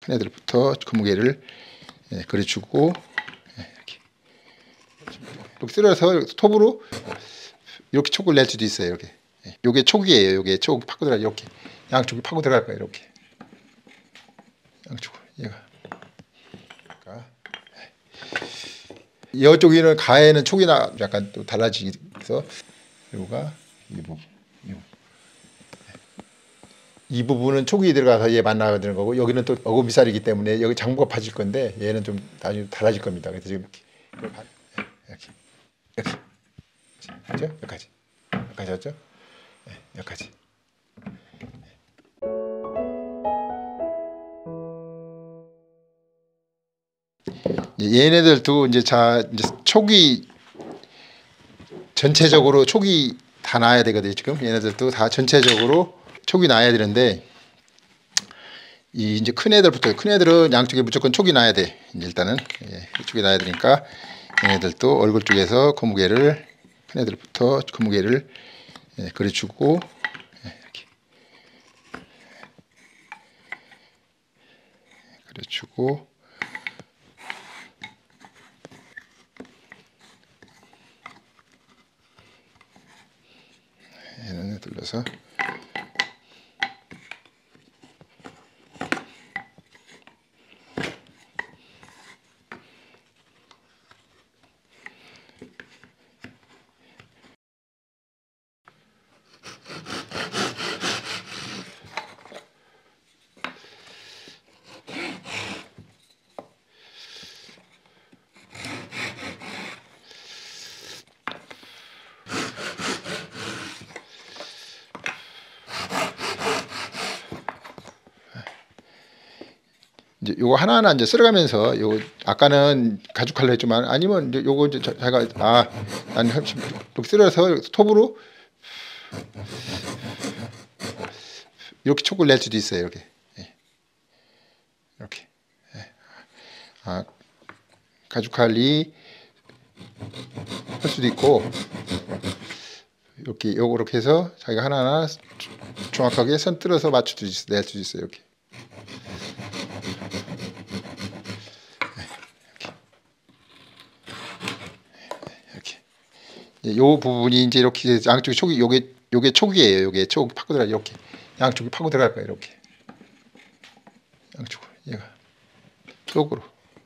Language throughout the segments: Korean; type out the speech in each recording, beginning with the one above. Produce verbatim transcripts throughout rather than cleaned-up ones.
큰 애들부터 거무개를 예, 그려주고 예, 이렇게 이렇게 쓸어서 톱으로 이렇게 촉을 낼 수도 있어요. 이렇게 예, 요게 촉이에요. 요게 촉 파고 들어가 이렇게 양쪽이 파고 들어갈 거예요. 이렇게 양쪽 얘가 그러니까 이쪽에는 가에는 촉이나 약간 또 달라지서 요가 이 부분 요. 이 부분은 촉이 들어가서 얘 만나야 되는 거고 여기는 또 어고미살이기 때문에 여기 장부가 파질 건데 얘는 좀 나중에 달라질 겁니다. 그래서 지금 이렇게 이렇게 이렇게 그죠? 여기까지 여기까지 왔죠? 네, 여기까지. 얘네들도 이제 자 이제 촉이 전체적으로 촉이 다 나야 되거든요. 지금 얘네들도 다 전체적으로 촉이 나야 되는데 이 이제 큰 애들부터 큰 애들은 양쪽에 무조건 촉이 나야 돼. 이제 일단은 예, 촉이 나야 되니까 얘네들도 얼굴 쪽에서 거무개를 큰 애들부터 거무개를 예, 그려주고 예, 이렇게 그려주고 얘는 둘러서 이제 요거 하나하나 이제 쓸어가면서 요 아까는 가죽칼로 했지만 아니면 이제 요거 이제 제가 아난 이렇게 쓸어서 톱으로 이렇게 촉을 낼 수도 있어요. 이렇게 예. 이렇게 예. 아 가죽칼이 할 수도 있고 이렇게 요거 이렇게 해서 자기가 하나하나 정확하게 선 뜰어서 맞출 수 있어요. 낼 수 있어요. 이렇게. 요 부분이 이제 이렇게 양쪽이 촉이 요게 요게 촉이에요. 요게 촉 파고 들어가 이렇게 양쪽이 파고 들어갈 거예요. 이렇게 양쪽 얘가 쪽으로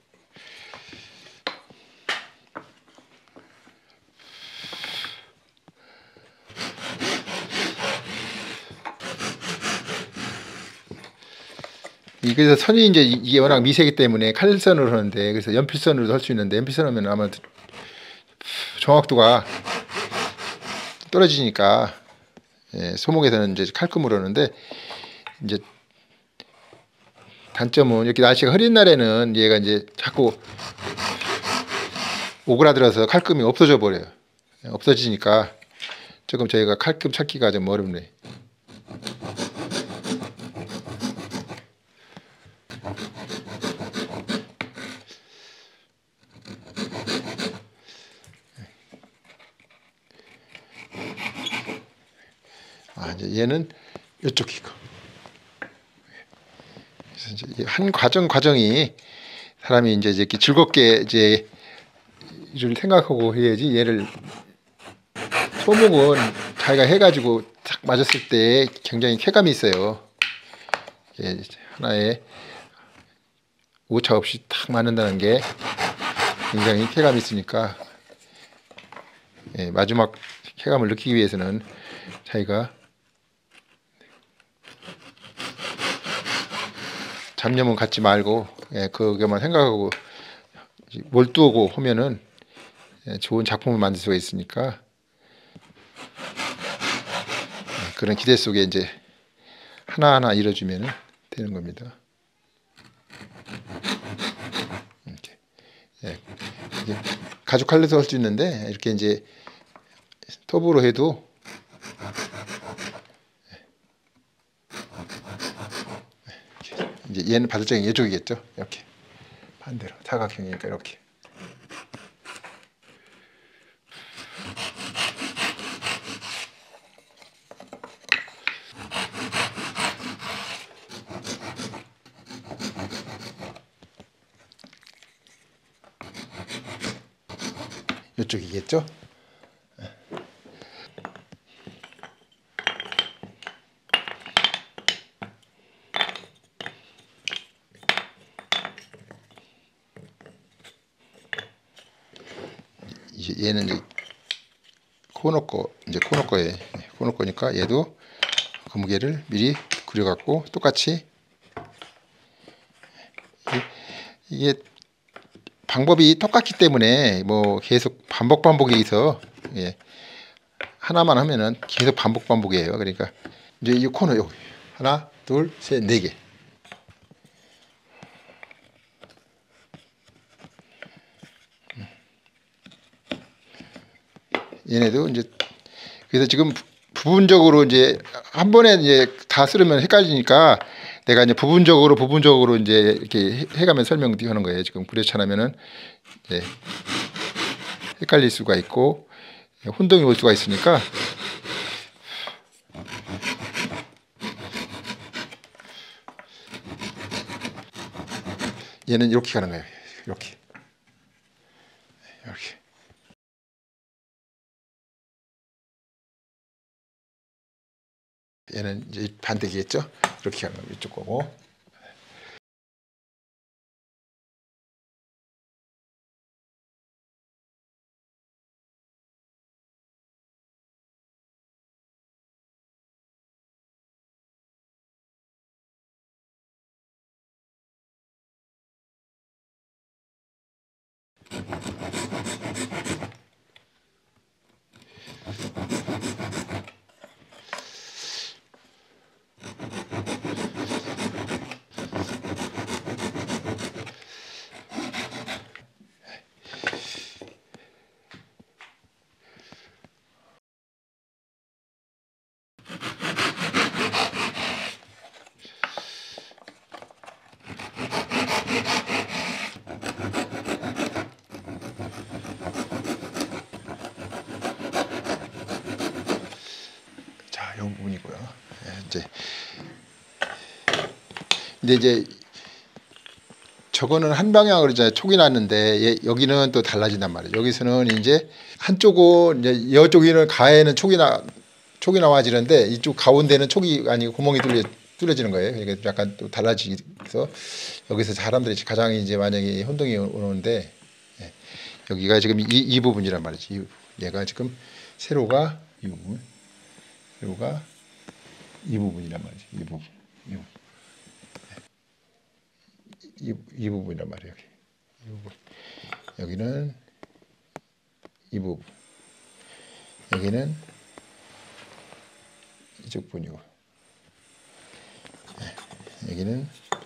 이 그래서 선이 이제 이게 워낙 미세기 때문에 칼선으로 하는데 그래서 연필선으로도 할 수 있는데 연필선 하면 아마 정확도가 떨어지니까 예, 소목에서는 이제 칼금으로 하는데 이제 단점은 이렇게 날씨가 흐린 날에는 얘가 이제 자꾸 오그라들어서 칼금이 없어져 버려요. 없어지니까 조금 저희가 칼금 찾기가 좀 어렵네. 아, 이제 얘는 이쪽이고. 그래서 이제 한 과정 과정이 사람이 이제 이렇게 즐겁게 이제 이를 생각하고 해야지 얘를 소목은 자기가 해가지고 딱 맞았을 때 굉장히 쾌감이 있어요. 예, 하나에 오차 없이 딱 맞는다는 게 굉장히 쾌감이 있으니까 예, 마지막 쾌감을 느끼기 위해서는 자기가 잡념은 갖지 말고 예, 그것만 생각하고 몰두하고 하면은 예, 좋은 작품을 만들 수가 있으니까 예, 그런 기대 속에 이제 하나하나 이뤄주면 되는 겁니다. 이렇게 예, 이게 가죽 칼로도 할 수 있는데 이렇게 이제 톱으로 해도 이제 얘는 바늘장이 이쪽이겠죠. 이렇게 반대로 사각형이니까 이렇게. 이쪽이겠죠. 이제 얘는 이제 코너 거, 이제 코너 거에 코너 거니까 얘도 그 무게를 미리 그려갖고 똑같이 이게 방법이 똑같기 때문에 뭐 계속 반복 반복이 있어. 예. 하나만 하면은 계속 반복 반복이에요. 그러니까 이제 이 코너 여기 하나, 둘, 셋, 네 개. 얘네도 이제 그래서 지금 부분적으로 이제 한 번에 이제 다 쓰려면 헷갈리니까 내가 이제 부분적으로 부분적으로 이제 이렇게 해가면 설명하는 거예요. 지금 그렇지 않으면은 이제 헷갈릴 수가 있고 혼동이 올 수가 있으니까 얘는 이렇게 가는 거예요. 이렇게 이렇게. 얘는 이제 반대기겠죠. 이렇게 하는 거 이쪽 거고. 자, 이 부분이고요. 예, 이제 근데 이제 저거는 한 방향으로 이제 촉이 났는데 얘, 여기는 또 달라진단 말이에요. 여기서는 이제 한쪽은 이제 이쪽에는 가에는 촉이 나 촉이 나와지는데 이쪽 가운데는 촉이 아니고 구멍이 뚫려 뚫려지는 거예요. 그러니까 약간 또 달라지서 여기서 사람들이 가장 이제 만약에 혼동이 오는데 예, 여기가 지금 이, 이 부분이란 말이지. 이, 얘가 지금 세로가 이 부분, 세로가 이 부분이란 말이지. 이 부분, 이 부분. 이, 이 부분이란 말이에요. 여기. 이 부분. 여기는 이 부분. 여기는 이쪽 부분이고. 네. 여기는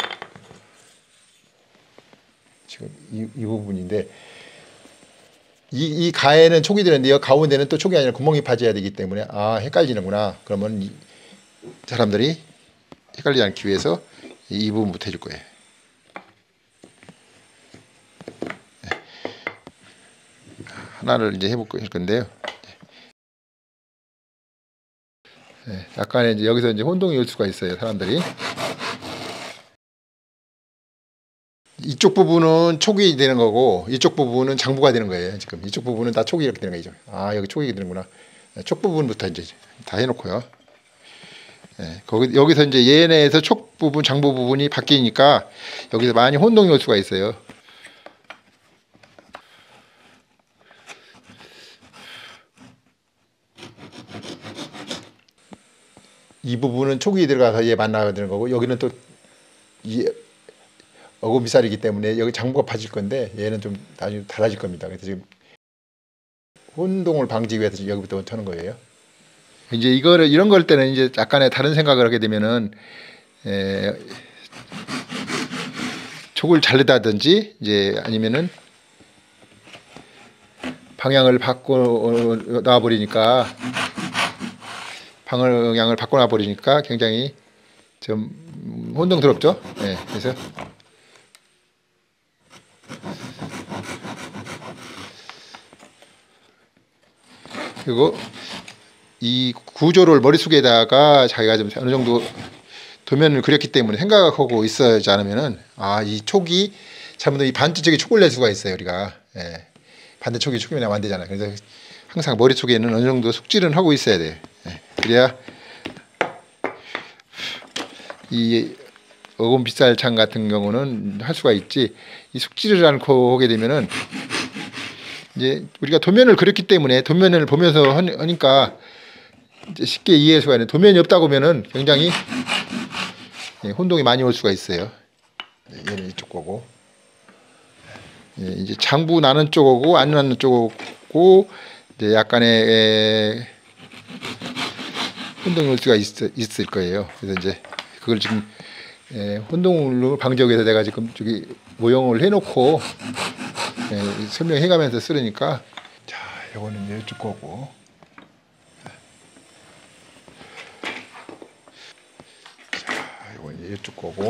지금 이, 이 부분인데 이, 이 가에는 촉이 되는데 이 가운데는 또 촉이 아니라 구멍이 파져야 되기 때문에 아 헷갈리는구나. 그러면 이 사람들이 헷갈리지 않기 위해서 이 부분부터 해줄 거예요. 하나를 이제 해볼 건데요. 네, 약간의 이제 여기서 이제 혼동이 올 수가 있어요, 사람들이. 이쪽 부분은 촉이 되는 거고, 이쪽 부분은 장부가 되는 거예요. 지금 이쪽 부분은 다 촉이 이렇게 되는 거죠. 아, 여기 촉이 되는구나. 촉 부분부터 이제 다 해놓고요. 네, 거기 여기서 이제 얘네에서 촉 부분, 장부 부분이 바뀌니까 여기서 많이 혼동이 올 수가 있어요. 이 부분은 촉이 들어가서 얘 만나야 되는 거고 여기는 또 이 어금살이기 때문에 여기 장부가 파질 건데 얘는 좀 나중에 달라질 겁니다. 그래서 지금 혼동을 방지하기 위해서 여기부터 쳐는 거예요. 이제 이거를 이런 걸 때는 이제 약간의 다른 생각을 하게 되면은 에, 촉을 자르다든지 이제 아니면은 방향을 바꿔 놔 버리니까 방향을 바꿔 놔 버리니까 굉장히 좀 혼동스럽죠. 네, 그래서 그리고 이 구조를 머릿속에다가 자기가 좀 어느 정도 도면을 그렸기 때문에 생각하고 있어야지 않으면은 아, 이 촉이 잘못하면 이 반대쪽에 촉을 낼 수가 있어요. 우리가 예. 반대쪽이 촉이면 안 되잖아요. 그래서 항상 머릿속에는 어느 정도 숙지는 하고 있어야 돼요. 예. 그래야 이 어금 빗살창 같은 경우는 할 수가 있지, 이 숙지를 않고 하게 되면은 이제 우리가 도면을 그렸기 때문에 도면을 보면서 하니까 이제 쉽게 이해할 수가 있는, 도면이 없다고 하면은 굉장히 예, 혼동이 많이 올 수가 있어요. 얘는 이쪽 거고, 예, 이제 장부 나는 쪽하고 안 나는 쪽하고 이제 약간의 에, 혼동이 올 수가 있, 있을 거예요. 그래서 이제 그걸 지금 예, 혼동을 방지하기 위해서 내가 지금 저기 모형을 해놓고 예, 설명해가면서 쓰려니까. 자, 요거는 이쪽 거고, 자, 요거는 이쪽 거고,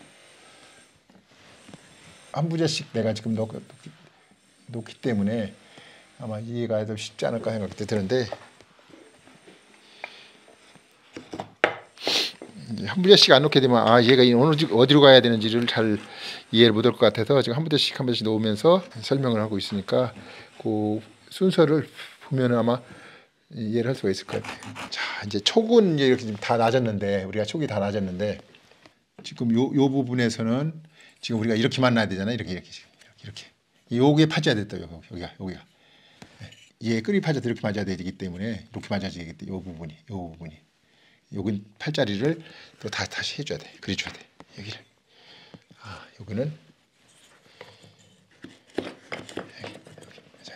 한 부제씩 내가 지금 놓, 놓기, 놓기 때문에 아마 이해가 더 쉽지 않을까 생각이 드는데, 한 부제씩 안 놓게 되면 아 얘가 어느 어디로 가야 되는지를 잘 이해를 못할 것 같아서 지금 한 부제씩 한 부제씩 놓으면서 설명을 하고 있으니까 그 순서를 보면 아마 이해를 할 수가 있을 것 같아요. 자, 이제 촉은 이제 이렇게 다 낮았는데, 우리가 촉이 다 낮았는데 지금 요, 요 부분에서는 지금 우리가 이렇게 만나야 되잖아요. 이렇게 이렇게 이렇게 요게 파져야 됐다. 여기, 여기가 여기가 얘 끈이 파져도 이렇게 맞아야 되기 때문에 이렇게 맞아야 되겠다. 요 부분이 요 부분이 여긴 팔자리를 또 다 다시 해줘야 돼. 그려줘야 돼. 여기를. 아, 여기는 여기, 여기, 맞아.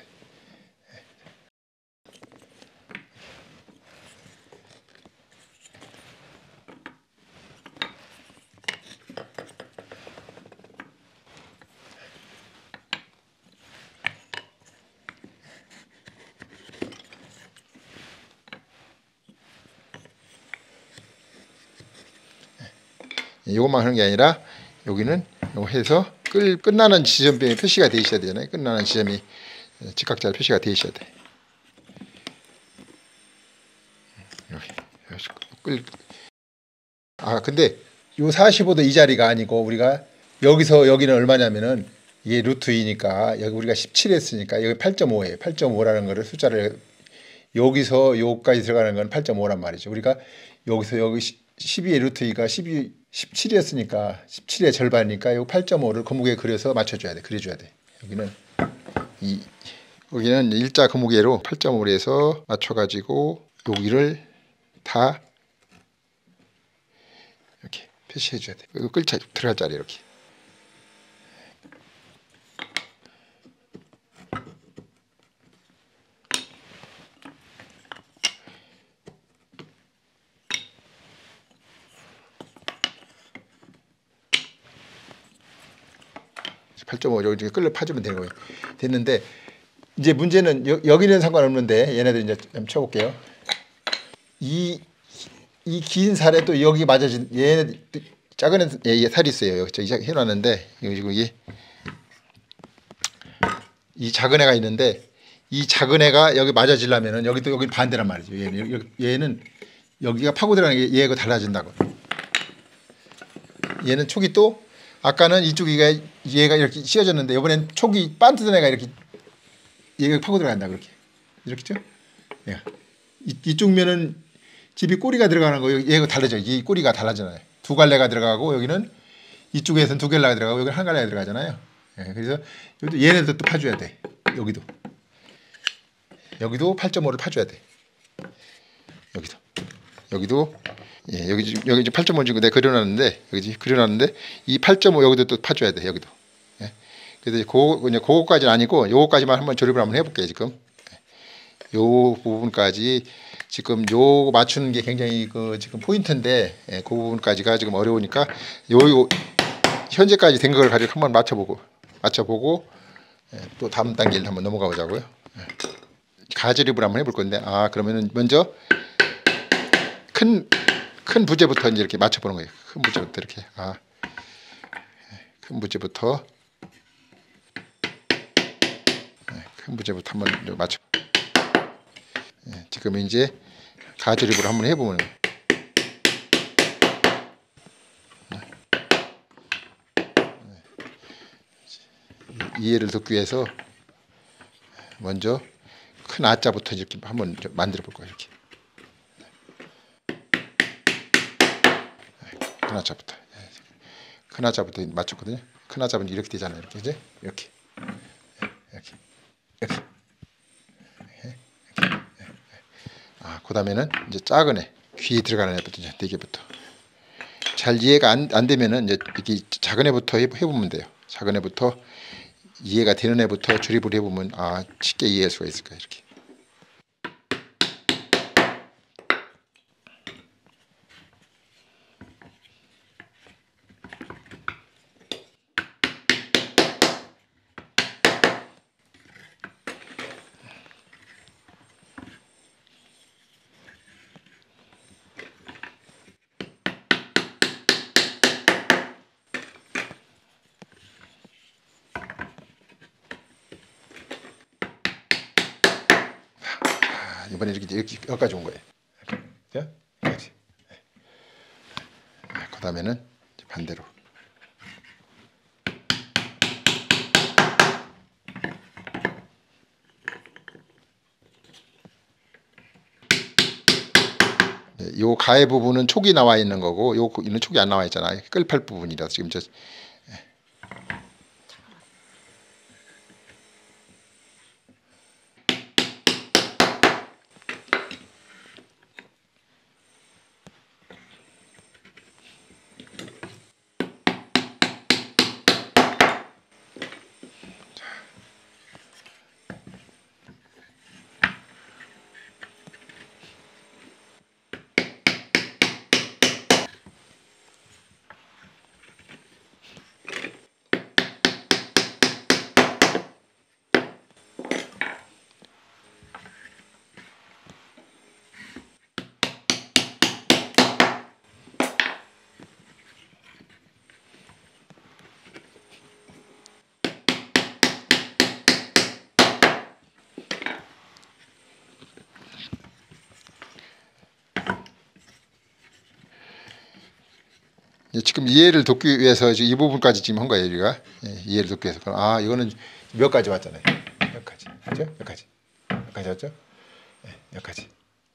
이것만 하는 게 아니라 여기는 요거 해서 끌, 끝나는 지점에 표시가 되어 있어야 되잖아요. 끝나는 지점이 직각자 표시가 되어 있어야 돼. 여기, 여기 끌. 아, 근데 요 사십오 도 이 자리가 아니고 우리가 여기서 여기는 얼마냐면은 이게 루트 이니까 여기 우리가 십칠 했으니까 여기 팔 점 오예요. 팔 점 오라는 거를 숫자를 여기서 여기까지 들어가는 건 팔 점 오란 말이죠. 우리가 여기서 여기 십이의 루트 이가 십이, 십칠이었으니까 십칠의 절반이니까 요 팔 점 오를 거무게 그려서 맞춰줘야 돼. 그려줘야 돼. 여기는 이 여기는 일자 거무게로 팔 점 오로 해서 맞춰가지고 여기를 다 이렇게 표시해줘야 돼. 이거 끌자 들어갈 자리 이렇게. 팔 점 오 여기 끌려 파주면 되는 거예요. 됐는데 이제 문제는 여, 여기는 상관없는데 얘네들 이제 한번 쳐볼게요. 이 이 긴 살에 또 여기 맞아진 얘네 작은 애, 얘 살이 있어요. 여기 저기 해놨는데 여기 지금 이게 이 작은 애가 있는데 이 작은 애가 여기 맞아지려면은 여기도 여기 반대란 말이죠. 얘는 얘는 여기가 파고 들어가는 게 얘하고 달라진다고. 얘는 촉이 또 아까는 이쪽이가 얘가 이렇게 씌어졌는데 이번엔 촉이 반뜨던 애가 이렇게 얘가 파고 들어간다 그렇게 이렇게죠. 예. 이, 이쪽 면은 집이 꼬리가 들어가는 거 얘가 달라져. 이 꼬리가 달라지잖아요. 두 갈래가 들어가고 여기는 이쪽에서는 두 갈래가 들어가고 여기는 한 갈래가 들어가잖아요. 예. 그래서 얘네도 또 파줘야 돼. 여기도 여기도 팔 점 오를 파줘야 돼. 여기도 여기도 예, 여기 여기 이제 팔 점 오 지금 내가 그려놨는데 여기 그려놨는데 이 팔 점 오 여기도 또 파줘야 돼. 여기도. 예. 그래서 그 그냥 그거까지는 아니고 요거까지만 한번 조립을 한번 해볼게요. 지금 요 부분까지 지금 요 맞추는 게 굉장히 그 지금 포인트인데 예, 그 부분까지가 지금 어려우니까 요, 요 현재까지 된 걸 가지고 한번 맞춰보고 맞춰보고 예, 또 다음 단계를 한번 넘어가 보자고요. 예. 가조립을 한번 해볼 건데 아 그러면은 먼저 큰 큰 부재부터 이제 이렇게 맞춰보는 거예요. 큰 부재부터 이렇게 아, 큰 부재부터 네, 큰 부재부터 한번 맞춰. 네, 지금 이제 가조립을 한번 해보면 네, 이해를 돕기 위해서 먼저 큰 아자부터 이렇게 한번 만들어 볼 거예요. 이렇게 큰 아자부터 큰 아자부터 맞췄거든요. 큰 아자는 이렇게 되잖아요. 이렇게 이제 이렇게 이렇게 이렇게. 아, 그 다음에는 이제 작은 애 귀에 들어가는 애부터 이제 네 개부터 잘 이해가 안, 안 되면은 이제 이렇게 작은 애부터 해, 해보면 돼요. 작은 애부터 이해가 되는 애부터 조립을 해보면 아 쉽게 이해할 수가 있을 거예요. 이렇게. 아, 이번에 이렇게 이렇게 여기까지 온 거예요. 이렇게. 여기까지. 그 다음에는 반대로. 요 가해 부분은 촉이 나와 있는 거고 요 이는 촉이 안 나와 있잖아요. 끌팔 부분이라서 지금 저 지금 이해를 돕기 위해서 이 부분까지 지금 한 거예요. 우리가 예, 이해를 돕기 위해서. 아 이거는 몇 가지 왔잖아요. 몇 가지, 그렇죠? 몇 가지, 몇 가지 왔죠? 예, 몇 가지.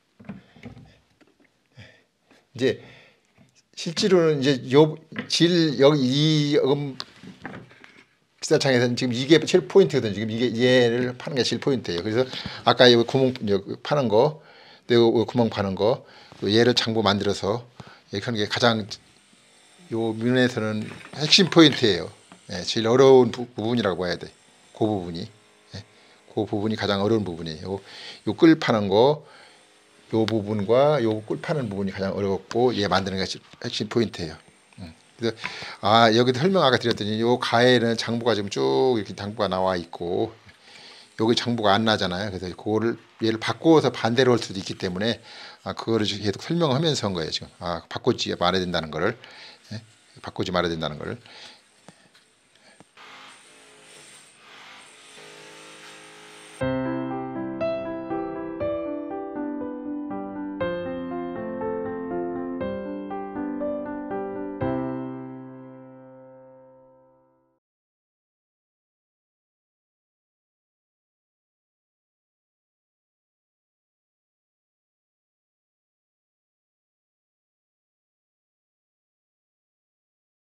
이제 실제로는 이제 요질 여기 이음 기사창에서는 지금 이게 제일 포인트거든요. 지금 이게 얘를 파는 게 제일 포인트예요. 그래서 아까 이 구멍 파는 거, 또 구멍 파는 거, 얘를 장부 만들어서 이렇게 하는 게 가장 요 면에서는 핵심 포인트예요. 예, 제일 어려운 부, 부분이라고 봐야 돼. 그 부분이, 예, 그 부분이 가장 어려운 부분이에요. 요 끌 파는 거, 요 부분과 요 끌 파는 부분이 가장 어렵고 얘 만드는 게 핵심 포인트예요. 음. 그래서 아 여기도 설명 아까 드렸더니 요 가에는 장부가 지금 쭉 이렇게 장부가 나와 있고 여기 장부가 안 나잖아요. 그래서 그거를 얘를 바꿔서 반대로 할 수도 있기 때문에 아 그거를 계속 설명하면서 한 거예요. 지금 아 바꾸지 말아야 된다는 거를. 예? 바꾸지 말아야 된다는 걸